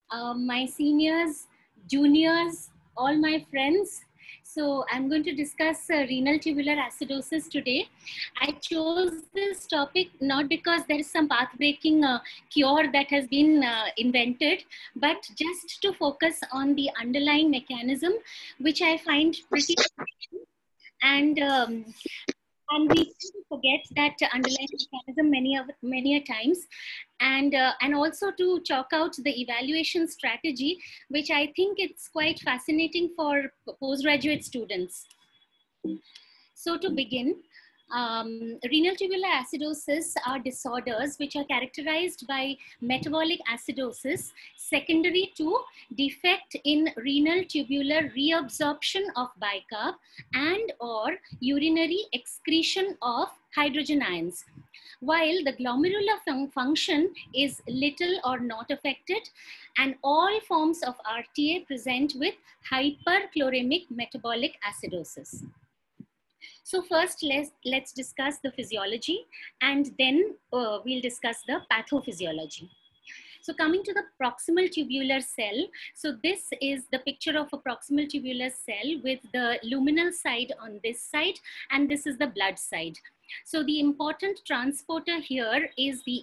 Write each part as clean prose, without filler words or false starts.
my seniors, juniors, all my friends. So I'm going to discuss renal tubular acidosis today. I chose this topic not because there is some path-breaking cure that has been invented, but just to focus on the underlying mechanism, which I find pretty and and we tend to forget that underlying mechanism many a times, and also to chalk out the evaluation strategy, which I think it's quite fascinating for postgraduate students. So to begin, renal tubular acidosis are disorders which are characterized by metabolic acidosis secondary to defect in renal tubular reabsorption of bicarb and or urinary excretion of hydrogen ions. While the glomerular function is little or not affected, and all forms of RTA present with hyperchloremic metabolic acidosis. So first, let's discuss the physiology, and then we'll discuss the pathophysiology. So coming to the proximal tubular cell, so this is the picture of a proximal tubular cell with the luminal side on this side, and this is the blood side. So the important transporter here is the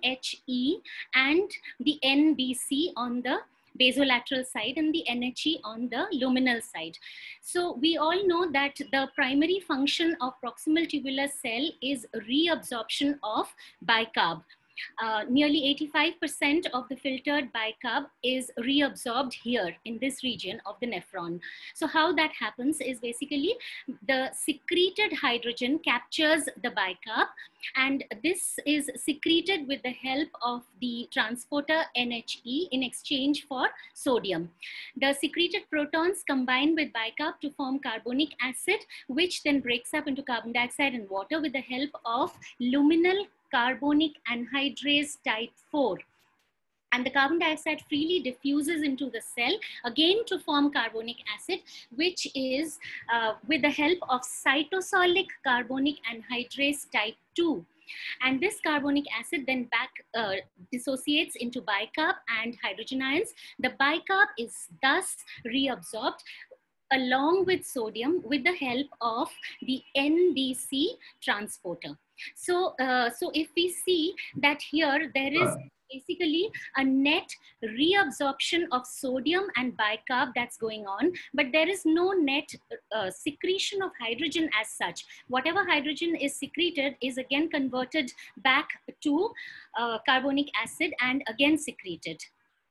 NHE and the NBC on the basolateral side and the NHE on the luminal side. So we all know that the primary function of proximal tubular cell is reabsorption of bicarb. Nearly 85% of the filtered bicarb is reabsorbed here in this region of the nephron. So how that happens is basically the secreted hydrogen captures the bicarb, and this is secreted with the help of the transporter NHE in exchange for sodium. The secreted protons combine with bicarb to form carbonic acid, which then breaks up into carbon dioxide and water with the help of luminal carbonic anhydrase type 4. And the carbon dioxide freely diffuses into the cell, again to form carbonic acid, which is with the help of cytosolic carbonic anhydrase type 2. And this carbonic acid then dissociates into bicarb and hydrogen ions. The bicarb is thus reabsorbed along with sodium with the help of the NBC transporter. So if we see that here there is basically a net reabsorption of sodium and bicarb that's going on, but there is no net secretion of hydrogen as such. Whatever hydrogen is secreted is again converted back to carbonic acid and again secreted.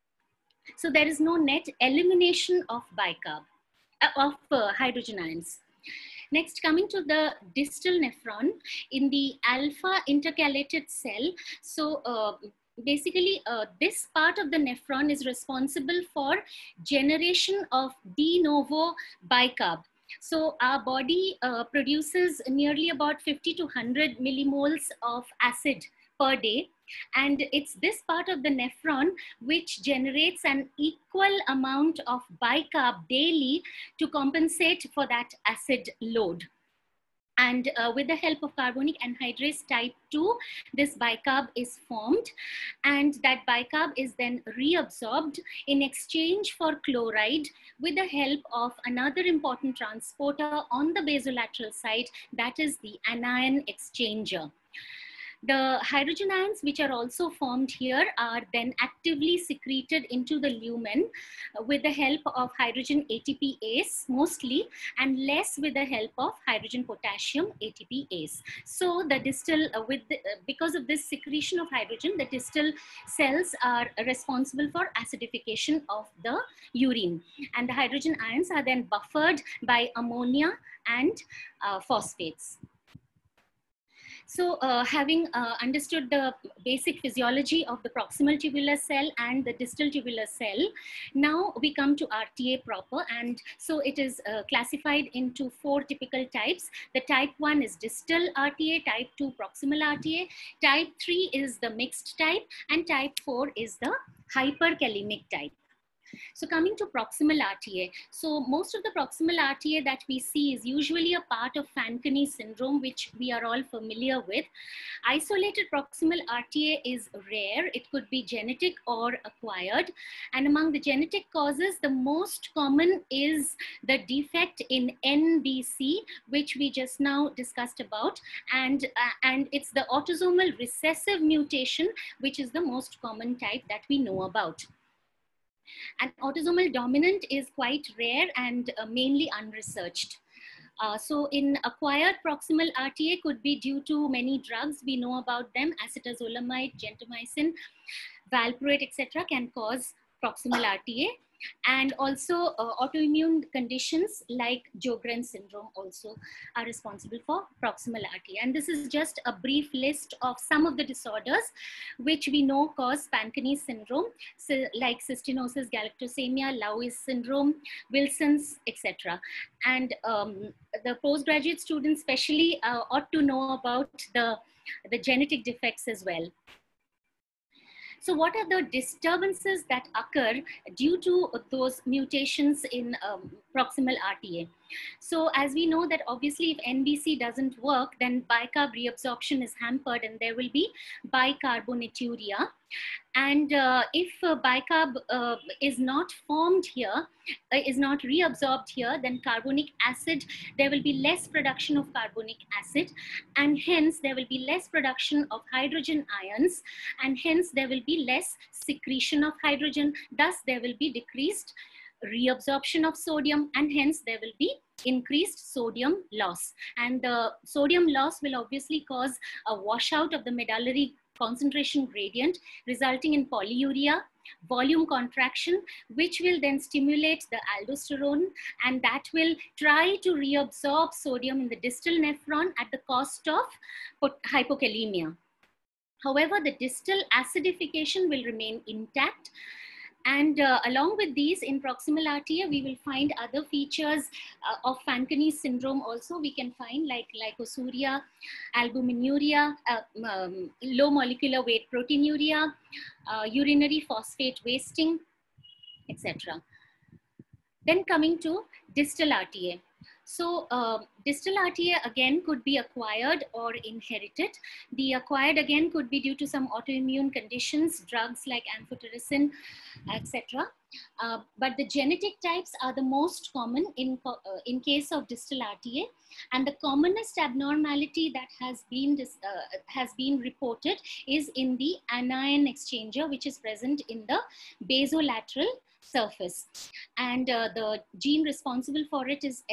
So there is no net elimination of bicarb, of hydrogen ions. Next, coming to the distal nephron in the alpha intercalated cell. So basically this part of the nephron is responsible for generation of de novo bicarb. So our body produces nearly about 50 to 100 millimoles of acid per day. And it's this part of the nephron which generates an equal amount of bicarb daily to compensate for that acid load. And with the help of carbonic anhydrase type 2, this bicarb is formed, and that bicarb is then reabsorbed in exchange for chloride with the help of another important transporter on the basolateral side, that is the anion exchanger. The hydrogen ions, which are also formed here, are then actively secreted into the lumen with the help of hydrogen ATPase mostly, and less with the help of hydrogen potassium ATPase. So the distal, because of this secretion of hydrogen, the distal cells are responsible for acidification of the urine. And the hydrogen ions are then buffered by ammonia and phosphates. So having understood the basic physiology of the proximal tubular cell and the distal tubular cell, now we come to RTA proper. And so it is classified into 4 typical types. The type 1 is distal RTA, type 2 proximal RTA, type 3 is the mixed type, and type 4 is the hyperkalemic type. So coming to proximal RTA. So most of the proximal RTA that we see is usually a part of Fanconi syndrome, which we are all familiar with. Isolated proximal RTA is rare. It could be genetic or acquired. And among the genetic causes, the most common is the defect in NBC, which we just now discussed about. And it's the autosomal recessive mutation, which is the most common type that we know about. And autosomal dominant is quite rare and mainly unresearched. So in acquired proximal RTA could be due to many drugs. We know about them, acetazolamide, gentamicin, valproate, etc. can cause proximal RTA. And also autoimmune conditions like Sjogren's syndrome also are responsible for proximal RTA. And this is just a brief list of some of the disorders which we know cause Fanconi syndrome, so like cystinosis, galactosemia, Lewis syndrome, Wilson's, etc. And the postgraduate students especially ought to know about the genetic defects as well. So what are the disturbances that occur due to those mutations in proximal RTA? So as we know that obviously if NBC doesn't work, then bicarb reabsorption is hampered and there will be bicarbonaturia. And if bicarb is not formed here, is not reabsorbed here, then carbonic acid, there will be less production of carbonic acid, and hence there will be less production of hydrogen ions, and hence there will be less secretion of hydrogen. Thus there will be decreased reabsorption of sodium, and hence there will be increased sodium loss. And the sodium loss will obviously cause a washout of the medullary concentration gradient, resulting in polyuria, volume contraction, which will then stimulate the aldosterone, and that will try to reabsorb sodium in the distal nephron at the cost of hypokalemia. However, the distal acidification will remain intact. And along with these, in proximal RTA, we will find other features of Fanconi syndrome also. We can find like glycosuria, albuminuria, low molecular weight proteinuria, urinary phosphate wasting, etc. Then coming to distal RTA. So distal RTA again could be acquired or inherited. The acquired again could be due to some autoimmune conditions, drugs like amphotericin, etc. But the genetic types are the most common in case of distal RTA. And the commonest abnormality that has been reported is in the anion exchanger, which is present in the basolateral surface, and the gene responsible for it is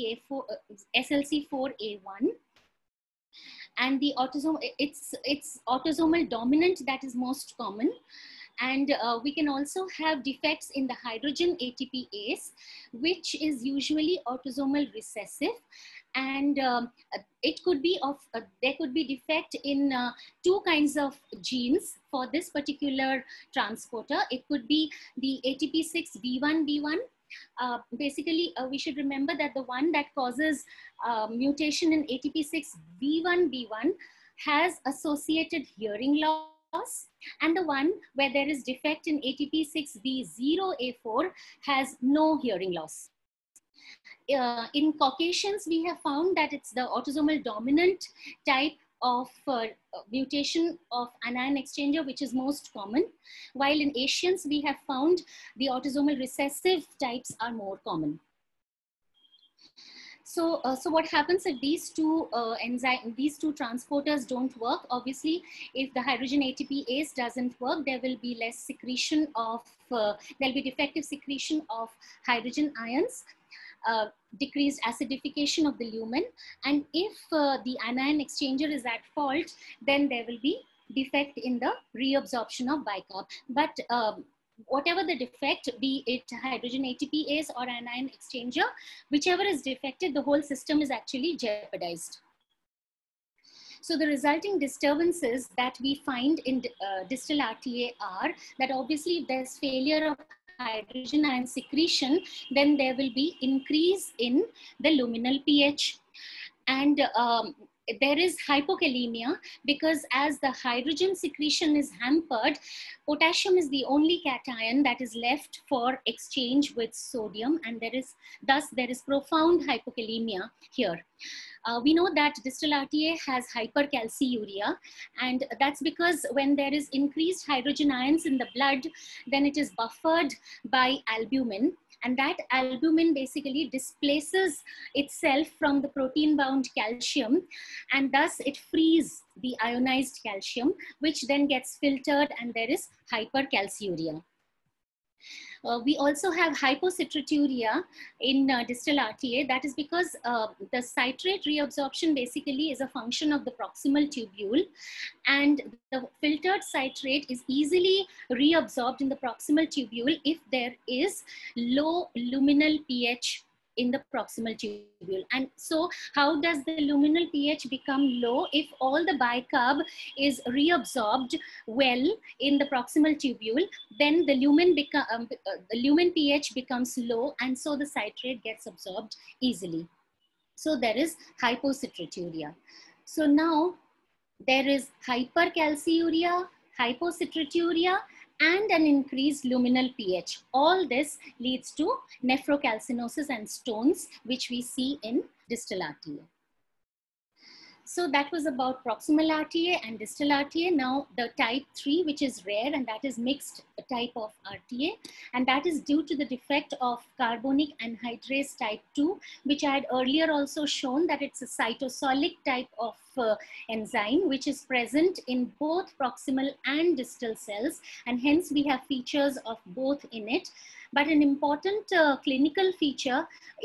SLC4A1, and the it's autosomal dominant that is most common. And we can also have defects in the hydrogen ATPase, which is usually autosomal recessive. And it could be there could be defect in two kinds of genes for this particular transporter. It could be the ATP6V1B1. Basically, we should remember that the one that causes mutation in ATP6V1B1 has associated hearing loss, and the one where there is defect in ATP6V0A4 has no hearing loss. In Caucasians, we have found that it's the autosomal dominant type of mutation of anion exchanger, which is most common, while in Asians, we have found the autosomal recessive types are more common. So, so what happens if these two transporters don't work? Obviously, if the hydrogen ATPase doesn't work, there will be less secretion of, there'll be defective secretion of hydrogen ions, decreased acidification of the lumen. And if the anion exchanger is at fault, then there will be defect in the reabsorption of bicarb. But whatever the defect, be it hydrogen ATPase or anion exchanger, whichever is defected, the whole system is actually jeopardized. So the resulting disturbances that we find in distal RTA are that obviously if there's failure of hydrogen ion secretion, then there will be increase in the luminal pH. And there is hypokalemia, because as the hydrogen secretion is hampered, potassium is the only cation that is left for exchange with sodium, and thus there is profound hypokalemia here. We know that distal RTA has hypercalciuria, and that's because when there is increased hydrogen ions in the blood, then it is buffered by albumin, and that albumin basically displaces itself from the protein-bound calcium, and thus it frees the ionized calcium, which then gets filtered, and there is hypercalciuria. We also have hypocitraturia in distal RTA. That is because the citrate reabsorption basically is a function of the proximal tubule, and the filtered citrate is easily reabsorbed in the proximal tubule if there is low luminal pH in the proximal tubule. And so how does the luminal pH become low? If all the bicarb is reabsorbed well in the proximal tubule, then the lumen pH becomes low, and so the citrate gets absorbed easily. So there is hypocitraturia. So now there is hypercalciuria, hypocitraturia, and an increased luminal pH. All this leads to nephrocalcinosis and stones, which we see in distal RTA. So that was about proximal RTA and distal RTA. Now the type 3, which is rare, and that is mixed type of RTA, and that is due to the defect of carbonic anhydrase type 2, which I had earlier also shown that it's a cytosolic type of enzyme, which is present in both proximal and distal cells, and hence we have features of both in it. But an important clinical features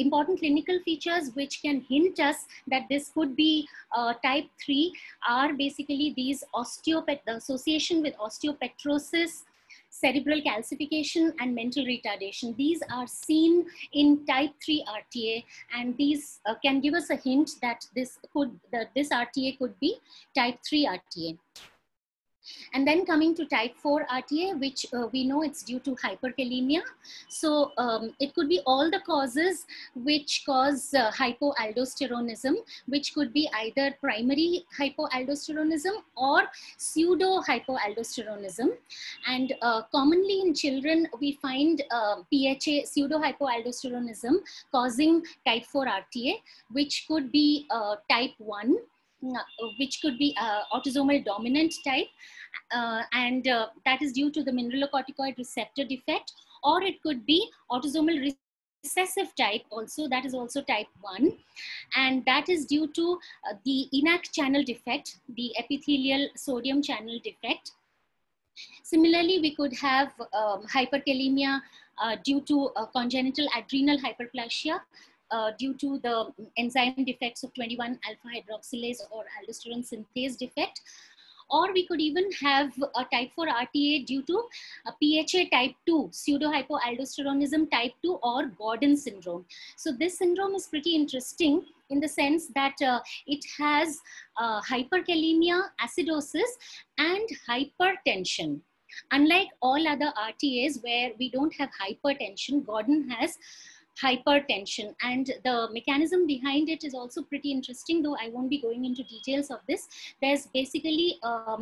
which can hint us that this could be type 3 are basically these the association with osteopetrosis, cerebral calcification, and mental retardation. These are seen in type 3 RTA, and these can give us a hint that this RTA could be type 3 RTA. And then coming to type 4 RTA, which we know it's due to hyperkalemia. So it could be all the causes which cause hypoaldosteronism, which could be either primary hypoaldosteronism or pseudo hypoaldosteronism. And commonly in children, we find PHA, pseudo hypoaldosteronism, causing type 4 RTA, which could be type 1, which could be autosomal dominant type, and that is due to the mineralocorticoid receptor defect, or it could be autosomal recessive type also, that is also type 1, and that is due to the ENaC channel defect, the epithelial sodium channel defect. Similarly, we could have hyperkalemia due to congenital adrenal hyperplasia, due to the enzyme defects of 21 alpha hydroxylase or aldosterone synthase defect. Or we could even have a type 4 RTA due to a PHA type 2, pseudo hypoaldosteronism type 2, or Gordon syndrome. So this syndrome is pretty interesting in the sense that it has hyperkalemia, acidosis, and hypertension. Unlike all other RTAs where we don't have hypertension, Gordon has hypertension, and the mechanism behind it is also pretty interesting, though I won't be going into details of this. There's basically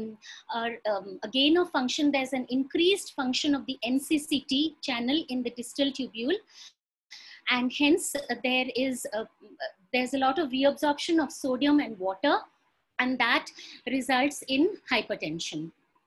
a gain of function. There's an increased function of the NCCT channel in the distal tubule, and hence there's a lot of reabsorption of sodium and water, and that results in hypertension.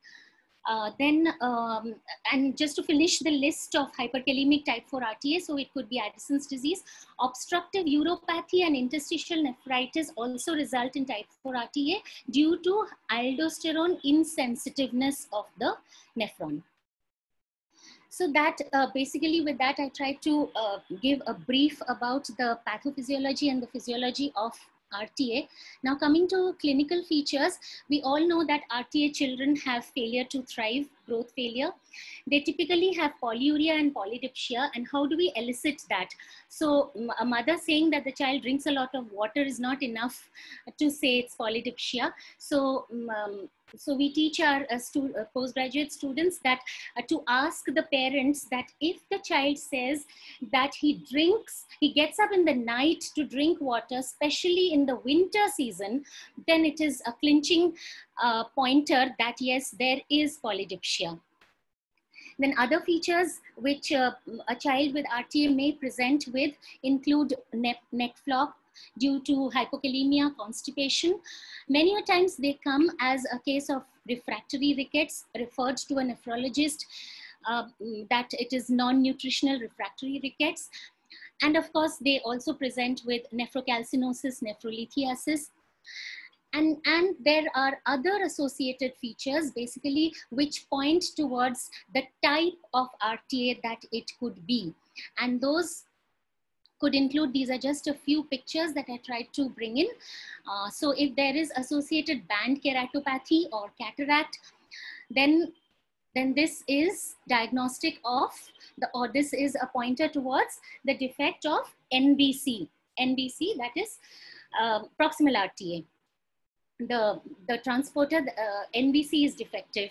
And just to finish the list of hyperkalemic type 4 RTA, so it could be Addison's disease. Obstructive uropathy and interstitial nephritis also result in type 4 RTA due to aldosterone insensitiveness of the nephron. So that basically with that, I tried to give a brief about the pathophysiology and the physiology of RTA. Now coming to clinical features, we all know that RTA children have failure to thrive growth failure. They typically have polyuria and polydipsia. And how do we elicit that? So a mother saying that the child drinks a lot of water is not enough to say it's polydipsia. So so we teach our postgraduate students that to ask the parents that if the child says that he gets up in the night to drink water, especially in the winter season, then it is a clinching pointer that yes, there is polydipsia. Then other features which a child with RTA may present with include neck flop due to hypokalemia, constipation. Many times they come as a case of refractory rickets, referred to a nephrologist that it is non-nutritional refractory rickets. And of course, they also present with nephrocalcinosis, nephrolithiasis. And there are other associated features basically which point towards the type of RTA that it could be. And those could include, these are just a few pictures that I tried to bring in. So if there is associated band keratopathy or cataract, then this is diagnostic of or this is a pointer towards the defect of NBC. NBC, that is proximal RTA. The transporter, NBC is defective.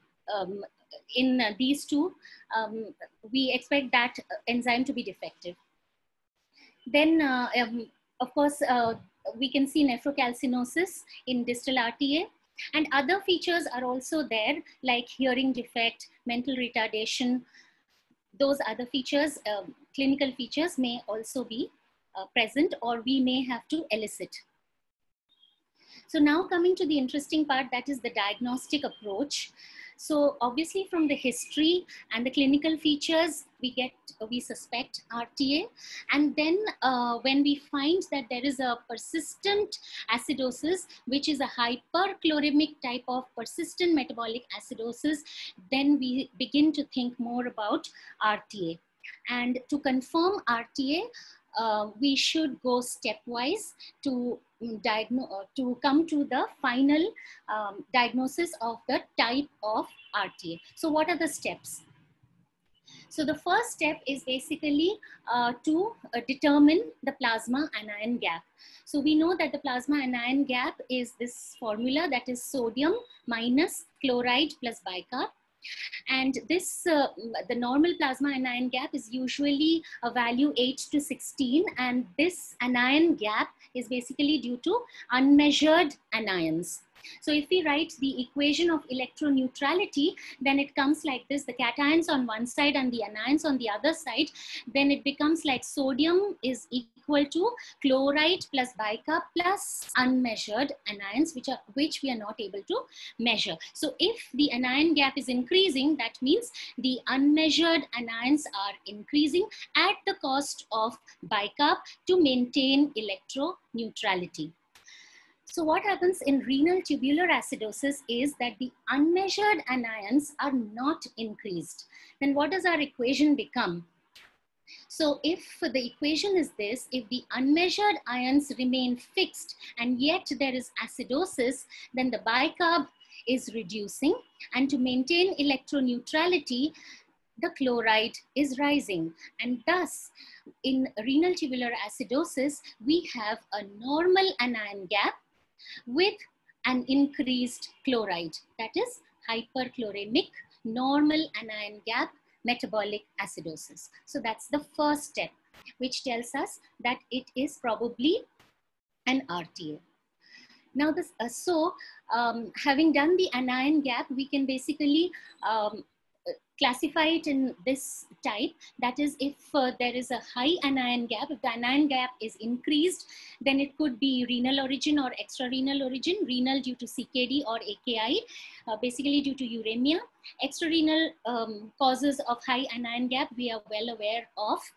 In these two, we expect that enzyme to be defective. Then, of course, we can see nephrocalcinosis in distal RTA. And other features are also there, like hearing defect, mental retardation. Those other features, clinical features, may also be present, or we may have to elicit. So now coming to the interesting part, that is the diagnostic approach. So obviously from the history and the clinical features, we suspect RTA. And then when we find that there is a persistent acidosis, which is a hyperchloremic type of persistent metabolic acidosis, then we begin to think more about RTA. And to confirm RTA, we should go stepwise to come to the final diagnosis of the type of RTA. So what are the steps? So the first step is basically to determine the plasma anion gap. So we know that the plasma anion gap is this formula, that is sodium minus chloride plus bicarb. And this, the normal plasma anion gap is usually a value 8 to 16. And this anion gap is basically due to unmeasured anions. So if we write the equation of electroneutrality, then it comes like this: the cations on one side and the anions on the other side. Then it becomes like sodium is equal to chloride plus bicarb plus unmeasured anions, which we are not able to measure. So if the anion gap is increasing, that means the unmeasured anions are increasing at the cost of bicarb to maintain electroneutrality. So what happens in renal tubular acidosis is that the unmeasured anions are not increased. Then what does our equation become? So if the equation is this, if the unmeasured ions remain fixed and yet there is acidosis, then the bicarb is reducing, and to maintain electroneutrality, the chloride is rising. And thus, in renal tubular acidosis, we have a normal anion gap with an increased chloride, that is hyperchloremic normal anion gap metabolic acidosis. So that's the first step, which tells us that it is probably an RTA. Now this, having done the anion gap, we can basically classify it in this type. That is, if there is a high anion gap, if the anion gap is increased, then it could be renal origin or extrarenal origin. Renal due to CKD or AKI, basically due to uremia. Extrarenal causes of high anion gap we are well aware of.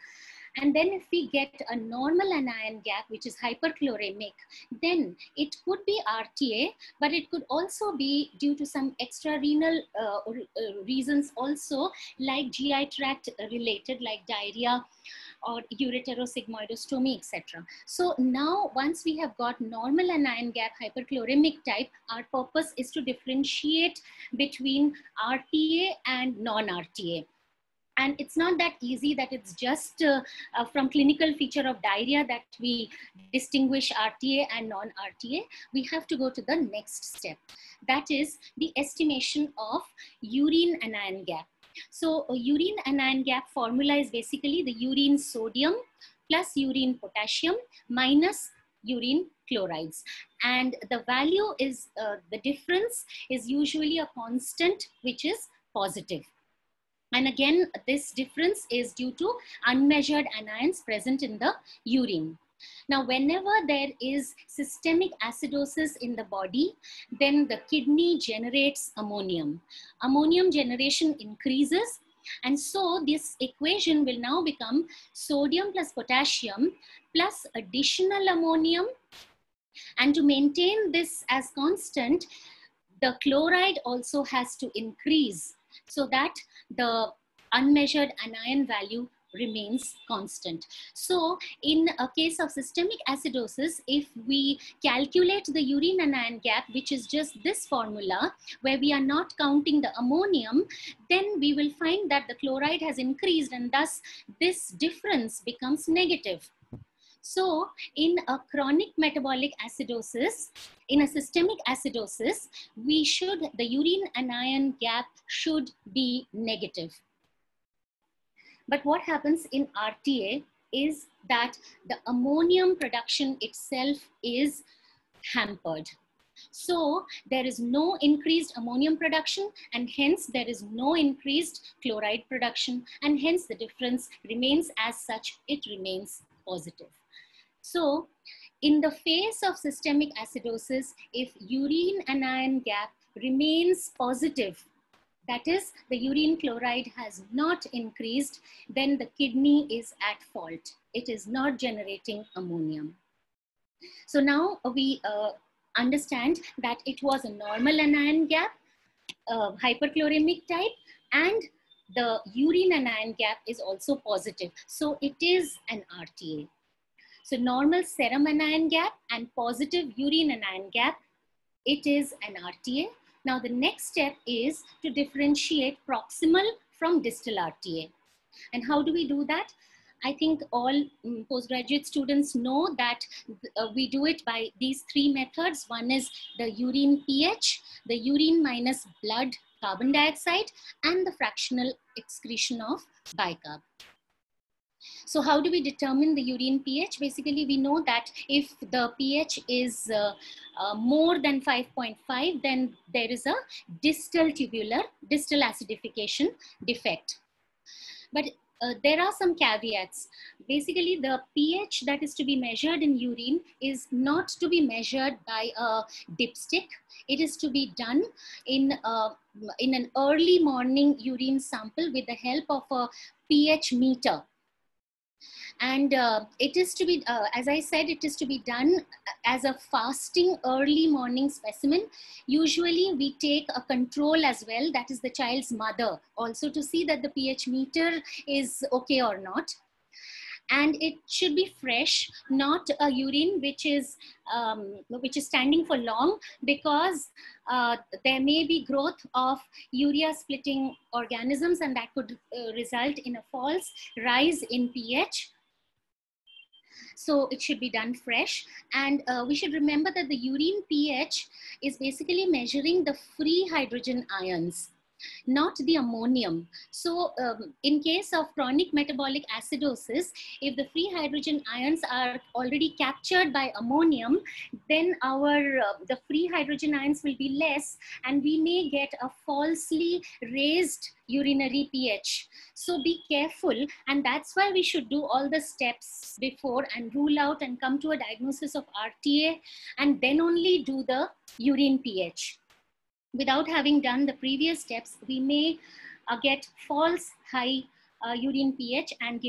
And then if we get a normal anion gap, which is hyperchloremic, then it could be RTA, but it could also be due to some extrarenal reasons also, like GI tract related, like diarrhea or ureterosigmoidostomy, etc. So now once we have got normal anion gap hyperchloremic type, our purpose is to differentiate between RTA and non-RTA. And it's not that easy that it's just from clinical feature of diarrhea that we distinguish RTA and non-RTA. We have to go to the next step. That is the estimation of urine anion gap. So a urine anion gap formula is basically the urine sodium plus urine potassium minus urine chlorides. And the value is, the difference is usually a constant which is positive. And again, this difference is due to unmeasured anions present in the urine. Now, whenever there is systemic acidosis in the body, then the kidney generates ammonium. Ammonium generation increases. And so this equation will now become sodium plus potassium plus additional ammonium. And to maintain this as constant, the chloride also has to increase so that the unmeasured anion value remains constant. So in a case of systemic acidosis, if we calculate the urine anion gap, which is just this formula, where we are not counting the ammonium, then we will find that the chloride has increased and thus this difference becomes negative. So in a chronic metabolic acidosis, in a systemic acidosis, the urine anion gap should be negative. But what happens in RTA is that the ammonium production itself is hampered. So there is no increased ammonium production and hence there is no increased chloride production, and hence the difference remains as such, it remains positive. So in the face of systemic acidosis, if urine anion gap remains positive, that is, the urine chloride has not increased, then the kidney is at fault. It is not generating ammonium. So now we understand that it was a normal anion gap, hyperchloremic type, and the urine anion gap is also positive. So it is an RTA. So normal serum anion gap and positive urine anion gap, it is an RTA. Now the next step is to differentiate proximal from distal RTA. And how do we do that? I think all postgraduate students know that we do it by these three methods. One is the urine pH, the urine minus blood carbon dioxide, and the fractional excretion of bicarb. So how do we determine the urine pH? Basically, we know that if the pH is more than 5.5, then there is a distal acidification defect. But there are some caveats. Basically, the pH that is to be measured in urine is not to be measured by a dipstick. It is to be done in an early morning urine sample with the help of a pH meter. And it is to be, as I said, it is to be done as a fasting early morning specimen. Usually we take a control as well, that is the child's mother, also to see that the pH meter is okay or not. And it should be fresh, not a urine which is standing for long, because there may be growth of urea splitting organisms, and that could result in a false rise in pH. So it should be done fresh. And we should remember that the urine pH is basically measuring the free hydrogen ions, not the ammonium. So in case of chronic metabolic acidosis, if the free hydrogen ions are already captured by ammonium, then the free hydrogen ions will be less, and we may get a falsely raised urinary pH. So be careful, and that's why we should do all the steps before and rule out and come to a diagnosis of RTA, and then only do the urine pH. Without having done the previous steps, we may get false high urine pH and give a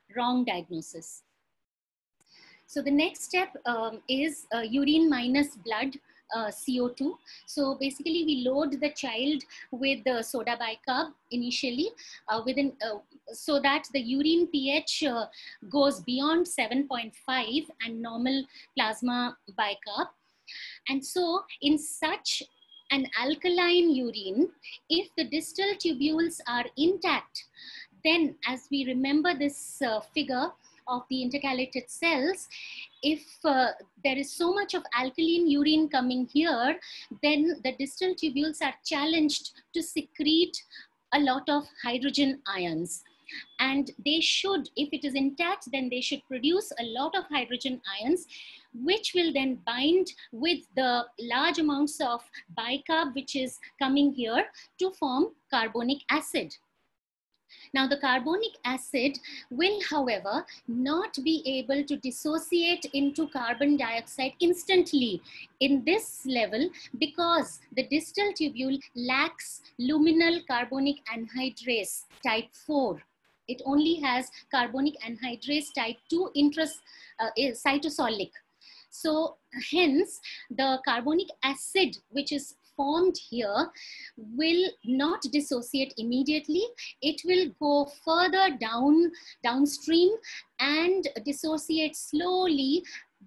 wrong diagnosis. So the next step is urine minus blood CO2. So basically we load the child with the soda bicarb initially so that the urine pH goes beyond 7.5 and normal plasma bicarb. And so in such an alkaline urine, if the distal tubules are intact, then as we remember this figure of the intercalated cells, if there is so much of alkaline urine coming here, then the distal tubules are challenged to secrete a lot of hydrogen ions. And they should, if it is intact, then they should produce a lot of hydrogen ions, which will then bind with the large amounts of bicarb which is coming here to form carbonic acid. Now, the carbonic acid will, however, not be able to dissociate into carbon dioxide instantly in this level because the distal tubule lacks luminal carbonic anhydrase type 4. It only has carbonic anhydrase type 2 cytosolic. So hence the carbonic acid which is formed here will not dissociate immediately. It will go further downstream and dissociate slowly.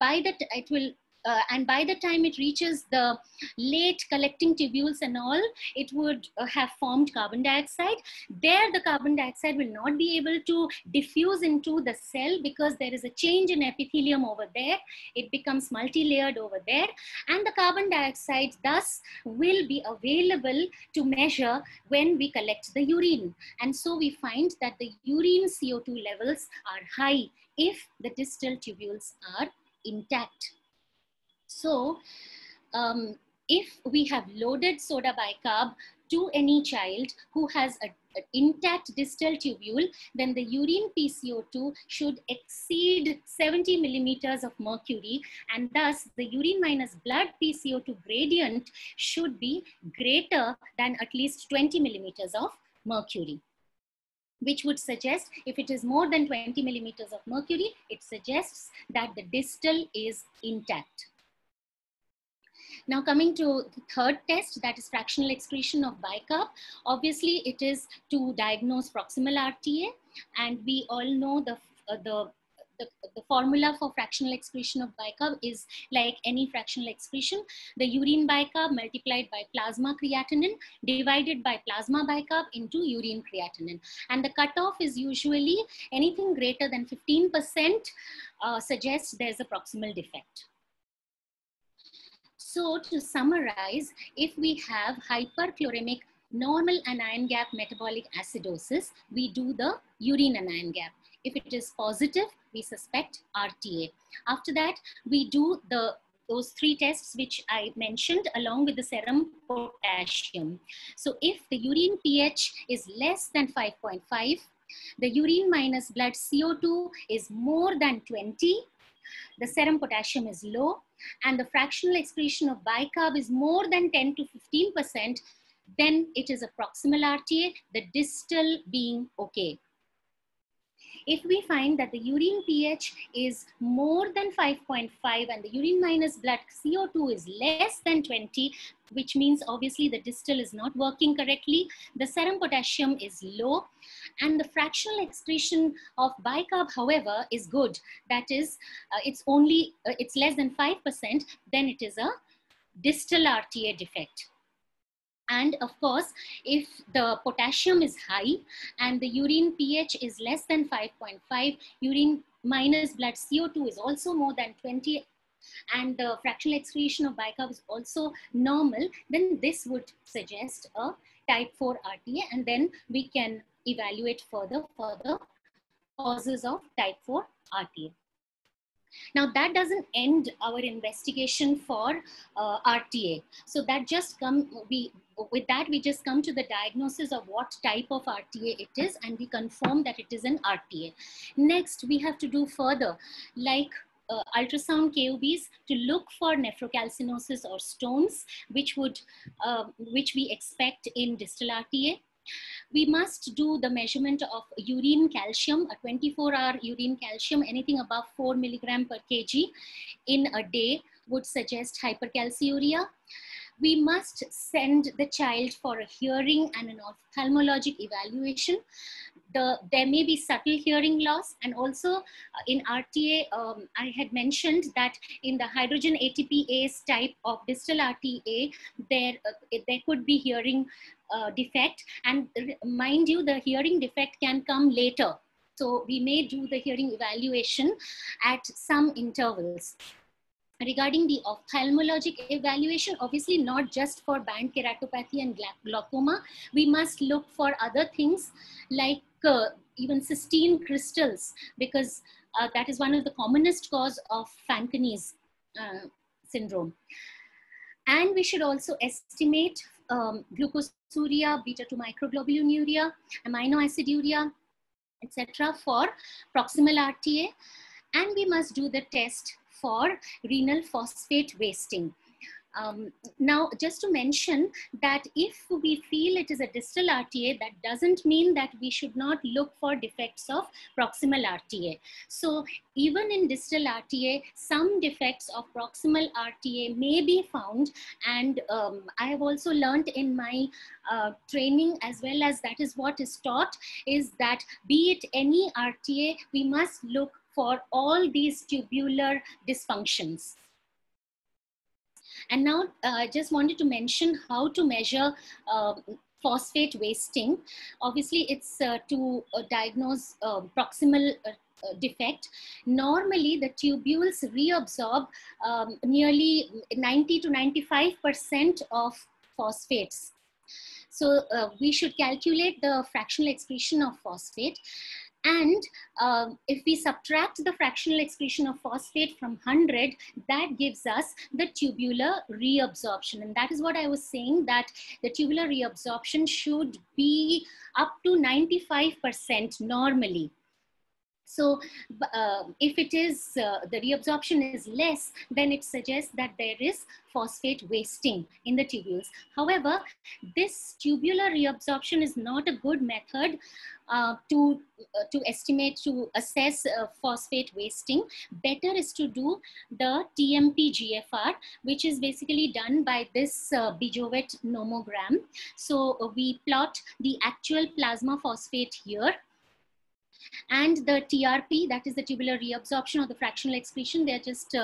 And by the time it reaches the late collecting tubules and all, it would have formed carbon dioxide. There, the carbon dioxide will not be able to diffuse into the cell because there is a change in epithelium over there. It becomes multi-layered over there. And the carbon dioxide thus will be available to measure when we collect the urine. And so we find that the urine CO2 levels are high if the distal tubules are intact. So if we have loaded soda bicarb to any child who has an intact distal tubule, then the urine PCO2 should exceed 70 millimeters of mercury, and thus the urine minus blood PCO2 gradient should be greater than at least 20 millimeters of mercury, which would suggest if it is more than 20 millimeters of mercury, it suggests that the distal is intact. Now coming to the third test, that is fractional excretion of bicarb. Obviously, it is to diagnose proximal RTA, and we all know the formula for fractional excretion of bicarb is like any fractional excretion. The urine bicarb multiplied by plasma creatinine divided by plasma bicarb into urine creatinine. And the cutoff is usually anything greater than 15% suggests there's a proximal defect. So to summarize, if we have hyperchloremic normal anion gap metabolic acidosis, we do the urine anion gap. If it is positive, we suspect RTA. After that, we do those three tests which I mentioned along with the serum potassium. So if the urine pH is less than 5.5, the urine minus blood CO2 is more than 20, the serum potassium is low, and the fractional excretion of bicarb is more than 10 to 15%, then it is a proximal RTA, the distal being okay. If we find that the urine pH is more than 5.5 and the urine minus blood CO2 is less than 20, which means obviously the distal is not working correctly, the serum potassium is low, and the fractional excretion of bicarb, however, is good. That is, it's less than 5%, then it is a distal RTA defect. And of course, if the potassium is high and the urine pH is less than 5.5, urine minus blood CO2 is also more than 20, and the fractional excretion of bicarb is also normal, then this would suggest a type 4 RTA, and then we can evaluate further for the causes of type 4 RTA. Now that doesn't end our investigation for RTA. So that just with that we just come to the diagnosis of what type of RTA it is, and we confirm that it is an RTA. Next, we have to do further, like ultrasound KOBs to look for nephrocalcinosis or stones, which we expect in distal RTA. We must do the measurement of urine calcium, a 24-hour urine calcium. Anything above 4 milligram per kg in a day would suggest hypercalciuria. We must send the child for a hearing and an ophthalmologic evaluation. There may be subtle hearing loss, and also in RTA, I had mentioned that in the hydrogen ATPase type of distal RTA, there could be hearing defect, and mind you, the hearing defect can come later. So we may do the hearing evaluation at some intervals. Regarding the ophthalmologic evaluation, obviously not just for band keratopathy and glaucoma, we must look for other things like even cystine crystals, because that is one of the commonest cause of Fanconi's syndrome. And we should also estimate glucosuria, beta-2 microglobulinuria, amino aciduria, etc. for proximal RTA. And we must do the test for renal phosphate wasting. Now, just to mention that if we feel it is a distal RTA, that doesn't mean that we should not look for defects of proximal RTA. So even in distal RTA, some defects of proximal RTA may be found. And I have also learned in my training, as well as that is what is taught, is that be it any RTA, we must look for all these tubular dysfunctions. And now I just wanted to mention how to measure phosphate wasting. Obviously, it's to diagnose proximal defect. Normally, the tubules reabsorb nearly 90 to 95% of phosphates. So we should calculate the fractional excretion of phosphate. And if we subtract the fractional excretion of phosphate from 100, that gives us the tubular reabsorption. And that is what I was saying, that the tubular reabsorption should be up to 95% normally. So if it is, the reabsorption is less, then it suggests that there is phosphate wasting in the tubules. However, this tubular reabsorption is not a good method to estimate, to assess phosphate wasting. Better is to do the TMP-GFR, which is basically done by this Bijovet nomogram. So we plot the actual plasma phosphate here, and the TRP, that is the tubular reabsorption or the fractional excretion, they're just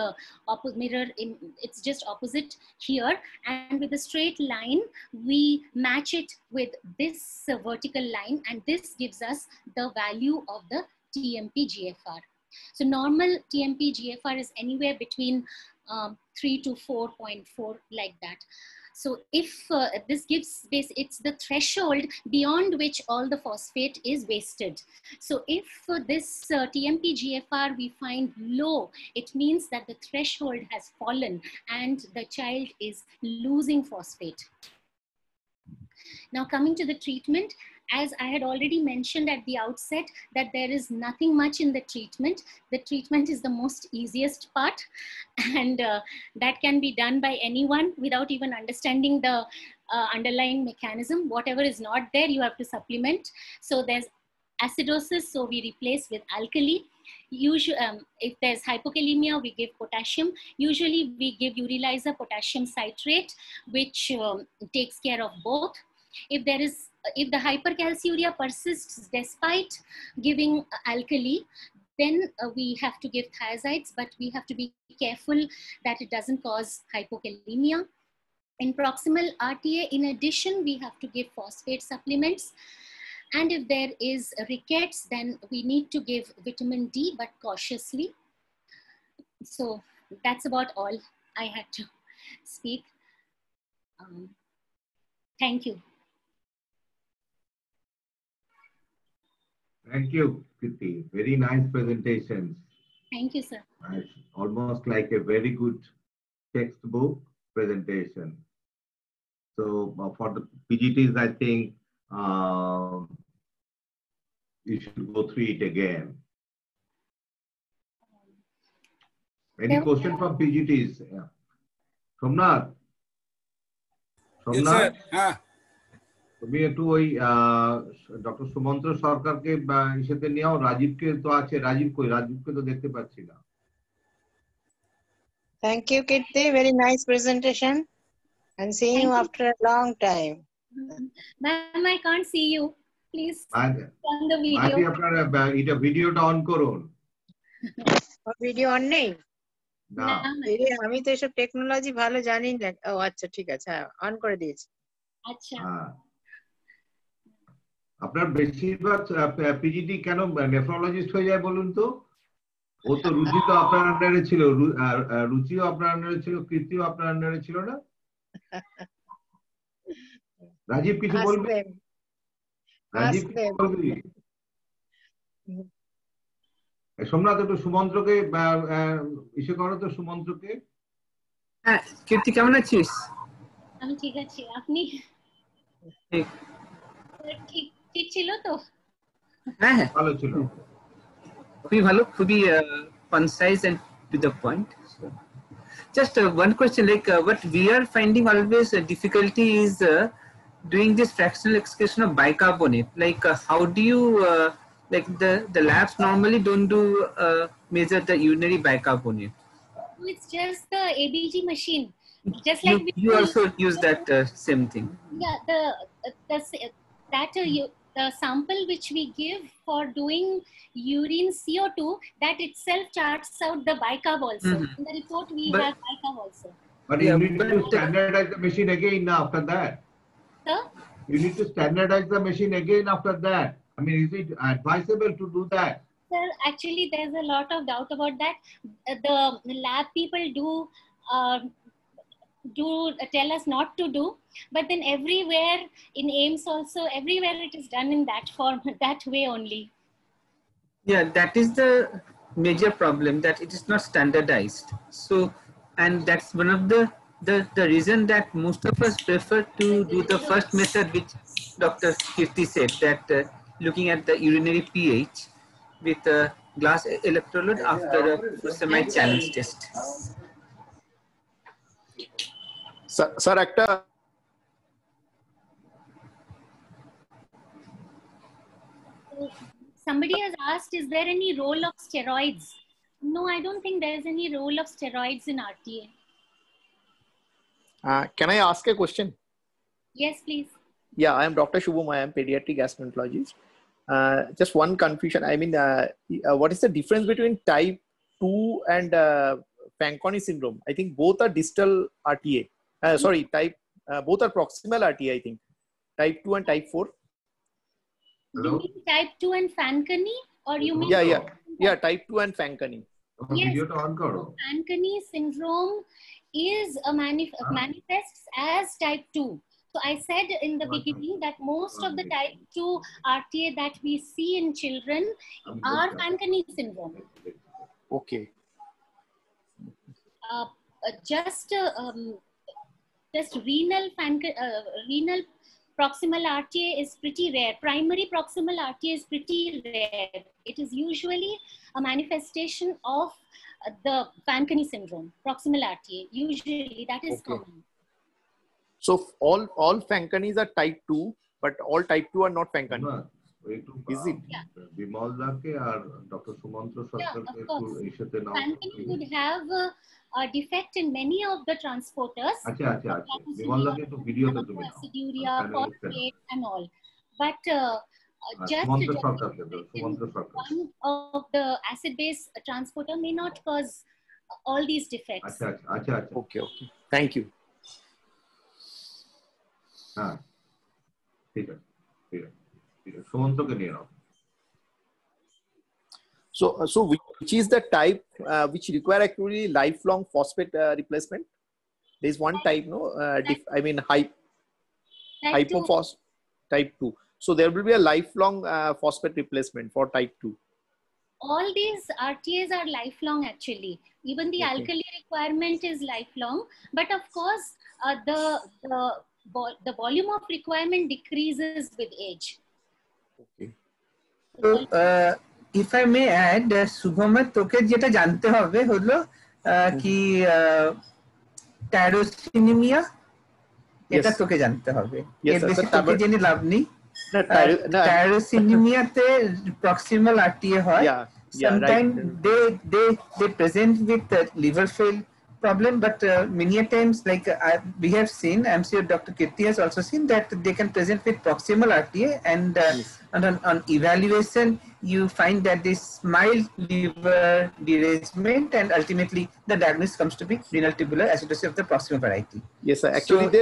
it's just opposite here. And with a straight line, we match it with this vertical line, and this gives us the value of the TMP-GFR. So normal TMP-GFR is anywhere between 3 to 4.4, like that. So if this gives this, it's the threshold beyond which all the phosphate is wasted. So if this TMP-GFR we find low, it means that the threshold has fallen and the child is losing phosphate. Now coming to the treatment, as I had already mentioned at the outset, that there is nothing much in the treatment. The treatment is the most easiest part, and that can be done by anyone without even understanding the underlying mechanism. Whatever is not there, you have to supplement. So there's acidosis, so we replace with alkali. Usually, if there's hypokalemia, we give potassium. Usually we give Urilyza potassium citrate, which takes care of both. If the hypercalciuria persists despite giving alkali, then we have to give thiazides, but we have to be careful that it doesn't cause hypokalemia. In proximal RTA, in addition, we have to give phosphate supplements. And if there is rickets, then we need to give vitamin D, but cautiously. So that's about all I had to speak. Thank you. Thank you, Kirti. Very nice presentations. Thank you, sir. Almost like a very good textbook presentation. So for the PGTs, I think you should go through it again. Any question from PGTs? Yeah. Somnath? Yes, sir. তুমি একটু ওই doctor Sumantra সরকারকে ইসেতে নিয়েও, রাজীবকে তো আছে, রাজীব কই, রাজীবকে তো দেখতে পাচ্ছি না। Thank you, Kirti. Very nice presentation. And seeing Thank you you. after a long time. Ma'am, I can't see you. Please on the Majhi video. আপনার এটা ভিডিওটা অন করুন। ভিডিও অন নেই? না, আমি তো এসব টেকনোলজি ভালো জানি না। ও আচ্ছা, ঠিক আছে, অন করে দিয়েছি। আচ্ছা, আপনার বেশিরভাগ পিজিটি কেন নেফ্রোলজিস্ট হয়ে যায় বলুন তো? ও তো রুচি তো আপনার আন্ডারে ছিল, রুচিও আপনার আন্ডারে ছিল, কীর্তিও আপনার আন্ডারে ছিল না? রাজীব কিছু বলবে? রাজীব কিছু বলবি? সোমনাথ একটু সুমন্ত্রকে ইসে করো তো, সুমন্ত্রকে। হ্যাঁ, কীর্তি কেমন আছিস? আমি ঠিক আছি, আপনি? ঠিক ঠিক ছিল তো? হ্যাঁ হ্যাঁ, ভালো ছিল, খুবই ভালো, খুবই concise and to the point. So, just one question, like what we are finding always difficulty is doing this fractional excretion of bicarbonate. Like how do you like the labs normally don't do measure the urinary bicarbonate? It's just the ABG machine, just like you also use that same thing. Yeah, the sample which we give for doing urine CO2, that itself charts out the bicarb also. In the report we have bicarb also. But you need to standardize the machine again after that. Sir? You need to standardize the machine again after that. I mean, is it advisable to do that? Sir, actually there's a lot of doubt about that. The lab people do tell us not to do, but then everywhere in AIIMS also, everywhere it is done in that form, that way only. Yeah, that is the major problem, that it is not standardized. So, and that's one of the reason that most of us prefer to do the first method, which Dr. Kirti said, that looking at the urinary pH with a glass electrode after a furosemide challenge test. Sir, actor. Somebody has asked, is there any role of steroids? No, I don't think there is any role of steroids in RTA. Can I ask a question? Yes, please. Yeah, I am Dr. Shubham. I am pediatric gastroenterologist. Just one confusion. I mean, what is the difference between type 2 and Fanconi syndrome? I think both are distal RTA. Sorry, both are proximal RTA, I think. Type 2 and type 4. Hello? You mean type 2 and Fanconi? Or you mean... Yeah, type 2 and Fanconi. Yes, Fanconi syndrome is manifests as type 2. So I said in the beginning that most of the type 2 RTA that we see in children are Fanconi syndrome. Okay. Just renal proximal RTA is pretty rare. Primary proximal RTA is pretty rare. It is usually a manifestation of the Fanconi syndrome, proximal RTA. Usually that is common. So all Fanconis are type 2, but all type 2 are not Fanconi. Is it? Yeah. Dr. Sumantra Sarkar, of course. Fanconi would have a defect in many of the transporters. Aciduria, phosphate and all. But just one of the acid-base transporter may not cause all these defects. Okay. Thank you. So which is the type which require actually lifelong phosphate replacement? There is one type, no? I mean hypophos type 2. So there will be a lifelong phosphate replacement for type 2. All these RTAs are lifelong actually. Even the alkali requirement is lifelong. But of course, the volume of requirement decreases with age. Okay. So, if I may add, Shubham, তোকে যেটা জানতে হবে হলো কি tyrosinemia এটা তোকে জানতে হবে, Yes, এর sir. বেশি So, তোকে জেনে লাভ নেই। No, Tyrosinemia-তে proximal RTA হয়। yeah, Sometimes right. they present with liver fail problem, but many a times, like we have seen, I'm sure Dr. Kirti has also seen that they can present with proximal RTA, and on evaluation you find that this mild liver derangement, and ultimately the diagnosis comes to be renal tubular acidosis of the proximal variety. Yes, sir. Actually, So they.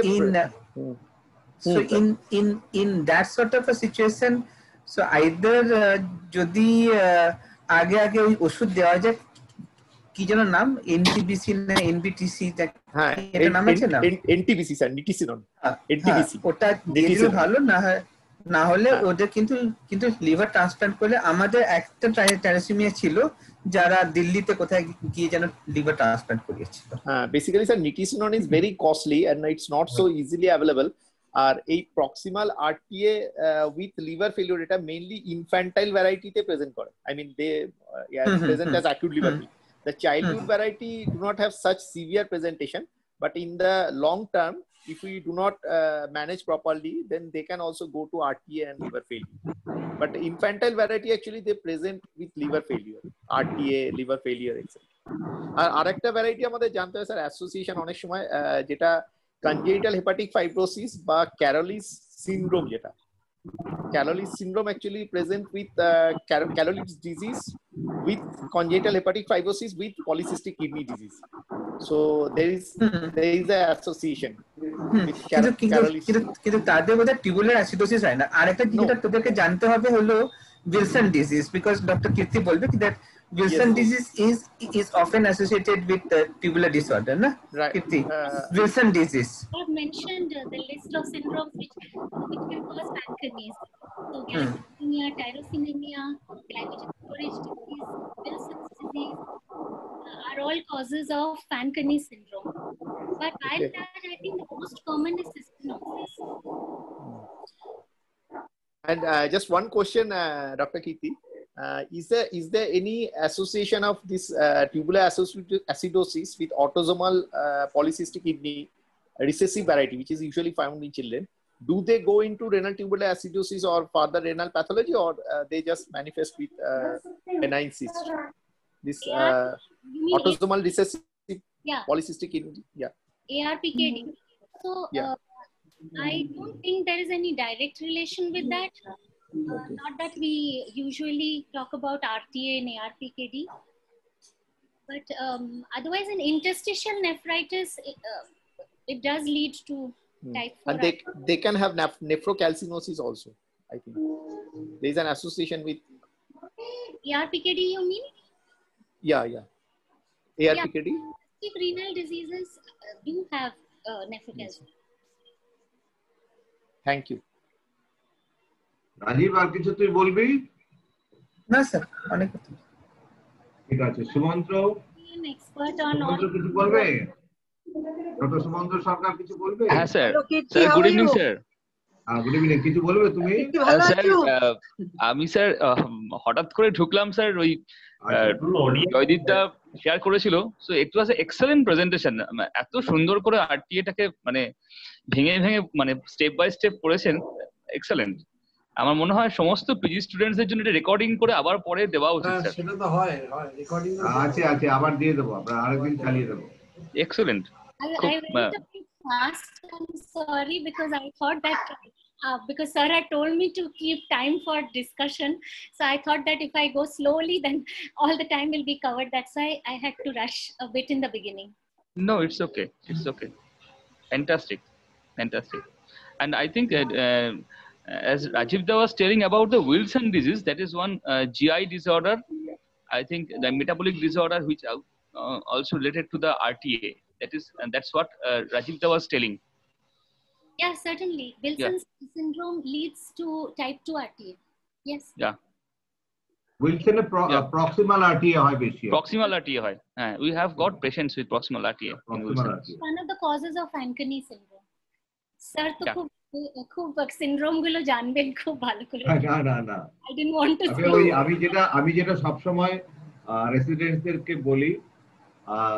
So in that sort of a situation, so either যদি আগে আগে ওই ওষুধ দেওয়া যায়, কি যেন নাম, এনটিবিসি না এনবিটিসি, হ্যাঁ, এটা নাম আছে না, এনটিবিসি স্যার, নিটিসিনন, এনটিবিসি, ওটা দিয়ে দিলে ভালো। না হলে ওদের কিন্তু লিভার ট্রান্সপ্লান্ট করলে, আমাদের একটা ট্যালাসেমিয়া ছিল যারা দিল্লিতে কোথায় গিয়ে যেন লিভার ট্রান্সপ্লান্ট করিয়েছিল। হ্যাঁ, basically sir nitisinone is very costly and it's not so easily available. আর এই proximal RTA with liver failure এটা মেইনলি ইনফ্যান্টাইল ভ্যারাইটিতে প্রেজেন্ট করে। I mean they present as acute liver failure. The childhood variety do not have such severe presentation, but in the long term, if we do not manage properly, then they can also go to RTA and liver failure. But infantile variety actually they present with liver failure, RTA, liver failure, etc. আর আরেকটা variety আমাদের জানতে হয় sir, association অনেক সময় যেটা congenital hepatic fibrosis বা Caroli's syndrome, যেটা Calolis syndrome actually present with Calolis disease with congenital hepatic fibrosis with polycystic kidney disease. So there is a association with Calolis. কিন্তু তাদের বোধহয় টিউবুলার অ্যাসিডোসিস হয় না। আরেকটা যেটা তোদেরকে জানতে হবে হলো Wilson disease, because Dr. Kirti বলবে that Wilson disease is often associated with tubular disorder, na? Right. Kirti, Wilson disease. I have mentioned the list of syndromes which can cause Fanconi. So galactosemia, tyrosinemia, glycogen storage disease, Wilson's disease are all causes of Fanconi syndrome. But while that, I think the most common is cystinosis. And just one question, Dr. Kirti. Is there any association of this tubular acidosis with autosomal polycystic kidney recessive variety, which is usually found in children? Do they go into renal tubular acidosis or further renal pathology, or they just manifest with benign cyst? This autosomal recessive polycystic kidney, ARPKD. So I don't think there is any direct relation with that. Not that we usually talk about RTA and ARPKD, but otherwise in interstitial nephritis, it does lead to type 4. And they can have nephrocalcinosis also, I think. There is an association with ARPKD, you mean? Yeah. ARPKD? Yeah. Renal diseases do have nephrocalcinosis. Thank you. Rajib, আর কিছু তুই বলবি? না sir, অনেক কথা। ঠিক আছে, সুমন্ত্র কিছু বলবে? ডক্টর সুমন্ত্র সরকার কিছু বলবে? হ্যাঁ sir. Sir good evening sir. Good evening, কিছু বলবে তুমি? স্যার আমি স্যার হঠাৎ করে ঢুকলাম স্যার, ওই জয়দীপদা শেয়ার করেছিল, so it was excellent presentation. এত সুন্দর করে আরটিএটাকে মানে ভেঙে মানে স্টেপ বাই স্টেপ করেছেন, এক্সেলেন্ট। আমার মনে হয় সমস্ত পিজি স্টুডেন্টসদের জন্য এটা রেকর্ডিং করে আবার পরে দেওয়া উচিত স্যার। সেটা তো হয় রেকর্ডিং আছে আবার দিয়ে দেবো, আমরা আরেকদিন চালিয়ে দেবো। Excellent. I went a bit fast. I'm sorry because I thought that because sir had told me to keep time for discussion, so I thought that if I go slowly, then all the time will be covered. That's why I had to rush a bit in the beginning. No, it's okay. It's okay. Fantastic. And I think as Rajiv was telling about the Wilson disease, that is one GI disorder. I think the metabolic disorder which also related to the RTA. That's what Rajiv was telling. Yeah, certainly. Wilson's syndrome leads to type 2 RTA. Yes. Yeah. Wilson proximal RTA হয় বেশি। Proximal RTA হয়। হ্যাঁ, we have got patients with proximal RTA. One of the causes of Fanconi syndrome. Sir to খুব syndrome গুলো জানবেন খুব ভালো করে। না I didn't want to আমি যেটা সব সময় রেসিডেন্টদেরকে বলি,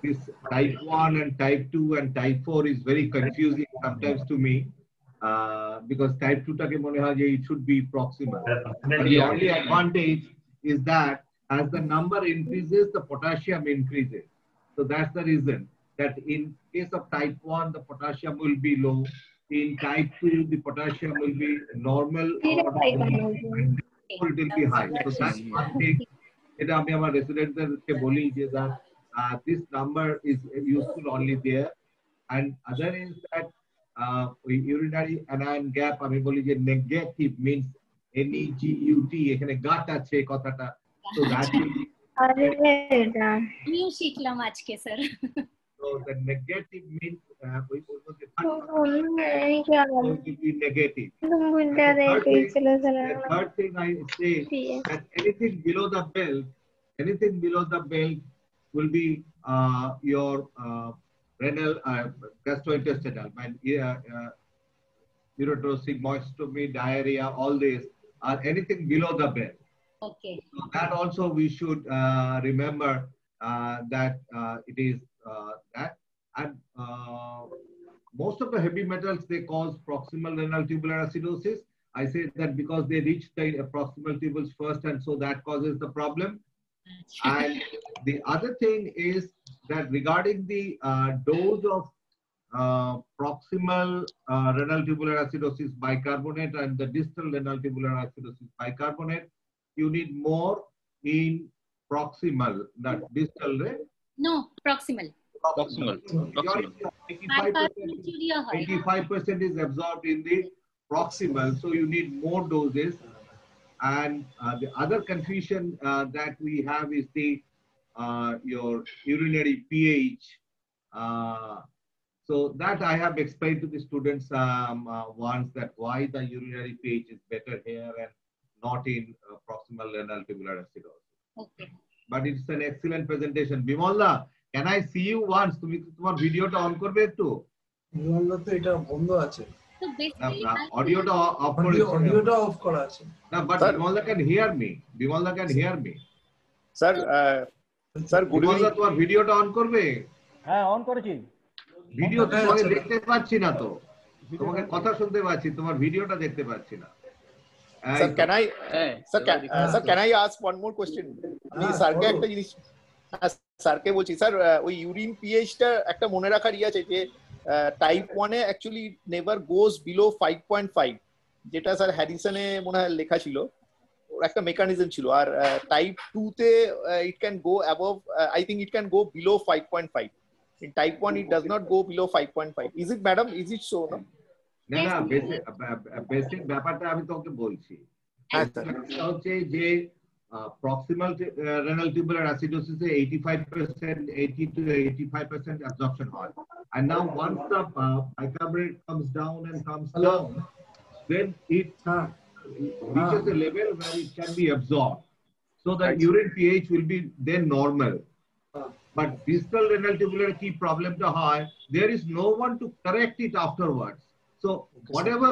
this type 1 and type 2 and type 4 is very confusing sometimes to me, because type 2 take mone hoy je it should be proximal. But the only advantage is that as the number increases, the potassium increases. So that's the reason that in case of type 1, the potassium will be low. In type 2, the potassium will be normal, or it will be high. So that's one thing. এটা আমি আমার রেসিডেন্টদেরকে বলি যে this number is useful only there, and other is that urinary anion gap আমি বলি যে negative means NEGUT, এখানে গাট আছে কথাটা, so that will be new শিখলাম আজকে স্যার। so the negative means ওই বলবো যে will be negative. The third thing I say that anything below the belt will be your renal, gastrointestinal, urotosic, moistomy, diarrhea, all these are anything below the belt. Okay. So that also we should remember that it is that, and most of the heavy metals, they cause proximal renal tubular acidosis. I say that because they reach the proximal tubules first, and so that causes the problem. And the other thing is that regarding the dose of proximal renal tubular acidosis bicarbonate and the distal renal tubular acidosis bicarbonate, you need more in proximal, not distal, right? No, proximal. 85% is absorbed in the proximal, so you need more doses. And the other confusion that we have is the your urinary pH. So that I have explained to the students once, that why the urinary pH is better here and not in proximal renal tubular acidosis. Okay. But it's an excellent presentation. Bimalda, can I see you once? তুমি তোমার ভিডিওটা on করবে একটু? বিমলদা তো এটা বন্ধ আছে। So basically অডিওটা অফ করে দিচ্ছি। অডিওটা অফ করা আছে। না, but Bimalda can hear me. Bimalda can hear me. Sir sir good Bimalda তোমার ভিডিওটা অন করবে? হ্যাঁ অন করেছি। ভিডিও তোমাকে দেখতে পাচ্ছি না তো। তোমাকে কথা শুনতে পাচ্ছি, তোমার ভিডিওটা দেখতে পাচ্ছি না। Sir, can I ask one more question? স্যারকে একটা জিনিস স্যারকে বলছি, স্যার ওই ইউরিন পিএইচটা একটা মনে রাখার ইয়ে আছে যে টাইপ 1 এ অ্যাকচুয়ালি নেভার গোজ বিলো 5.5, যেটা স্যার হ্যারিসনে মনে হয় লেখা ছিল, ওর একটা মেকানিজম ছিল। আর টাইপ 2 তে it can go above, I think it can go below 5.5. In type 1 it does not go below 5.5. Is it, madam? Is it so? No? না, basic ব্যাপারটা আমি তোকে বলছি। হচ্ছে যে proximal renal tubular acidosis 80 to 85% absorption হয়, and now once the bicarbonate comes down, then it reaches a level where it can be absorbed, so the urine pH will be then normal. But distal renal tubular key problem to high, there is no one to correct it afterwards. So whatever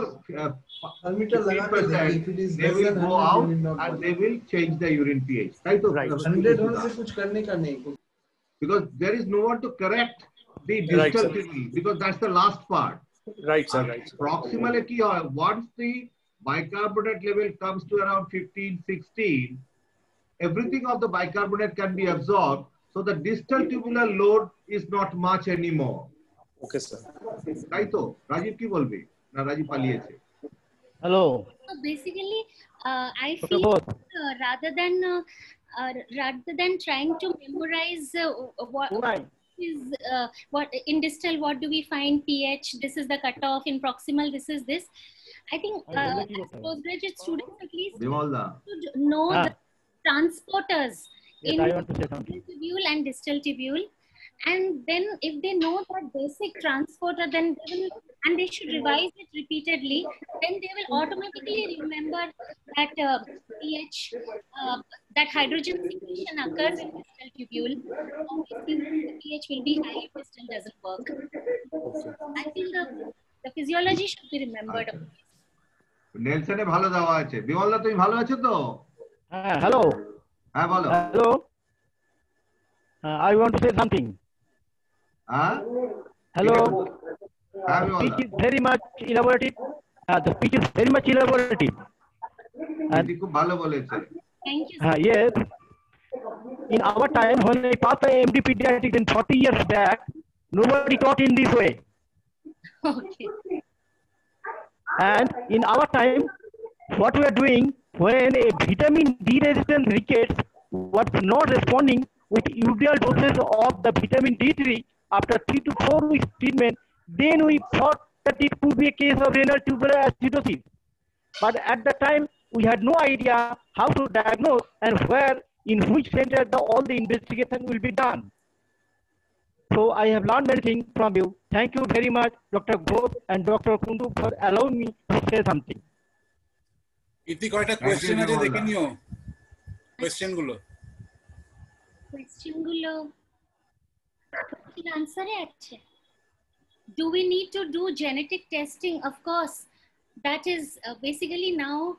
15%, they will go out and they will change the urine pH. Right? 100 होने से कुछ करने का नहीं। Because there is no one to correct the distal tubule, because that's the last part. Right, sir. Right. Proximal key, once the bicarbonate level comes to around 15-16, everything of the bicarbonate can be absorbed. So the distal tubular load is not much anymore. Okay, sir. তাই তো রাজীব কি বলবে? না, রাজীব পালিয়েছে। Hello. So basically, I feel rather than trying to memorize what is what in distal, what do we find pH? This is the cutoff. In proximal, this is this. I think as postgraduate students at least should know the transporters in tubule and distal tubule, and then if they know that basic transporter, then they will, and they should revise it repeatedly, then they will automatically remember that pH, that hydrogen secretion occurs in distal tubule. Obviously the pH will be high if distal doesn't work. I feel the physiology should be remembered. নেলসনে ভালো দেওয়া আছে। বিমলদা তুমি ভালো আছো তো? হ্যাঁ hello. হ্যাঁ বলো। Hello. I want to say something. হ্যাঁ Hello. হ্যাঁ The speech বিমলদা is very much elaborative. The speech is very much elaborative. And দিদি খুব ভালো বলেছে Thank you. yes, in our time when I passed the MD pediatrics in 40 years back, nobody taught in this way. Okay. And in our time, what we are doing when a vitamin D resistant rickets was not responding with usual doses of the vitamin D3 after 3 to 4 weeks treatment, then we thought that it could be a case of renal tubular acidosis. But at the time, we had no idea how to diagnose and where, in which center all the investigation will be done. So I have learned many things from you. Thank you very much, Dr. Ghosh and Dr. Kundu, for allowing me to say something. ইতি কয়টা question আছে দেখে নিও question গুলো Question গুলো answer আছে. Do we need to do genetic testing? Of course, that is basically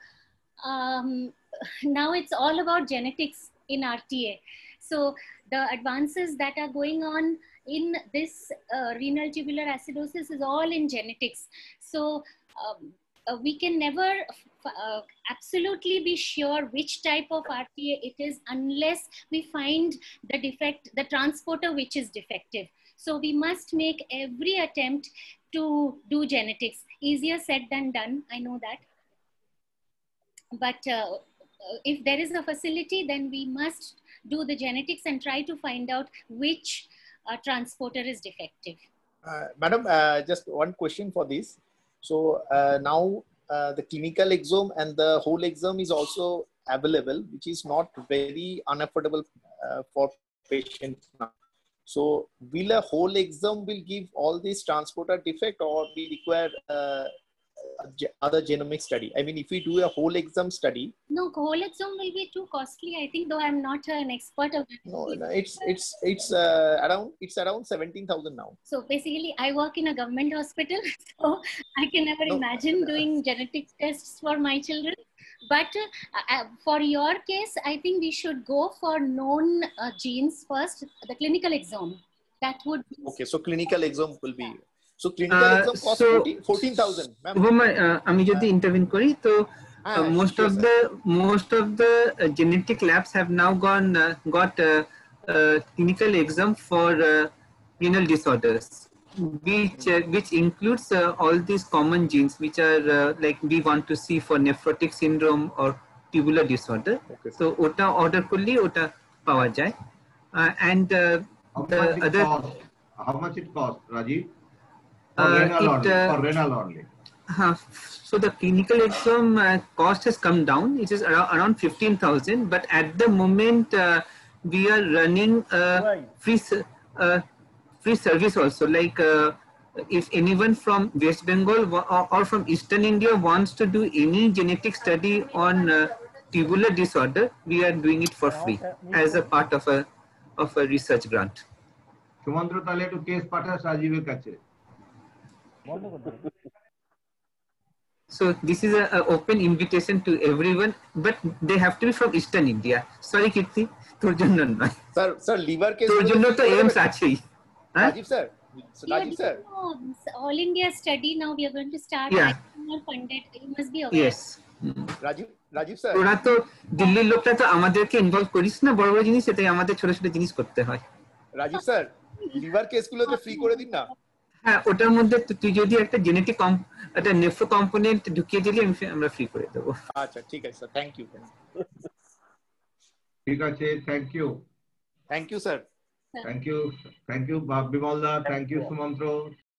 now it's all about genetics in RTA. So the advances that are going on in this renal tubular acidosis is all in genetics. So we can never absolutely be sure which type of RTA it is unless we find the defect, the transporter which is defective. So we must make every attempt to do genetics. Easier said than done, I know that. But if there is a facility, then we must do the genetics and try to find out which transporter is defective. Madam, just one question for this. So now the clinical exome and the whole exome is also available, which is not very unaffordable for patients now. So will a whole exome will give all this transporter defect, or we require other genomic study? I mean, if we do a whole exome study. No, whole exome will be too costly, I think, though I'm not an expert of it. No, it's around 17,000 now. So basically, I work in a government hospital, so I can never imagine doing genetic tests for my children. But for your case, I think we should go for known genes first, the clinical exome. That would be... Okay, so clinical exome will be... So clinical exome costs 14,000. আমি যদি interview করি তো most of the genetic labs have now got clinical exam for renal disorders, which includes all these common genes which are like we want to see for nephrotic syndrome or tubular disorder. Okay. So ota order করলে ওটা পাওয়া যায়. And how much it costs, Rajiv? For renal only. So the clinical exam cost has come down. It is around 15,000. But at the moment, we are running free service also. Like if anyone from West Bengal or from Eastern India wants to do any genetic study on tubular disorder, we are doing it for free as a part of a research grant. Sumantra তাহলে একটু case পাঠাস রাজীবের কাছে. So this is an open invitation to everyone, but they have to be from Eastern India. Sorry, Kirti, তোর জন্য নয়. Sir, liver case. তোর জন্য তো AIIMS আছেই. Rajiv sir. Rajiv sir. All India study now we are going to start. Yeah. More funded. You must be aware. Yes. Rajiv sir. তোরা তো দিল্লির লোকটা তো আমাদেরকে ইনভলভ করিস না বড় বড় জিনিস, এটাই আমাদের ছোট ছোট জিনিস করতে হয়. Rajiv sir, liver case গুলোতে ফ্রি করে দিন না. হ্যাঁ, ওটার মধ্যে তুই যদি একটা জেনেটিক একটা নেফ্রো কম্পোনেন্ট ঢুকিয়ে দিলে আমরা ফ্রি করে দেবো. আচ্ছা ঠিক আছে স্যার, থ্যাংক ইউ. ঠিক আছে, thank you. Thank you sir. Thank you, Bimalda. Thank you, Sumantro.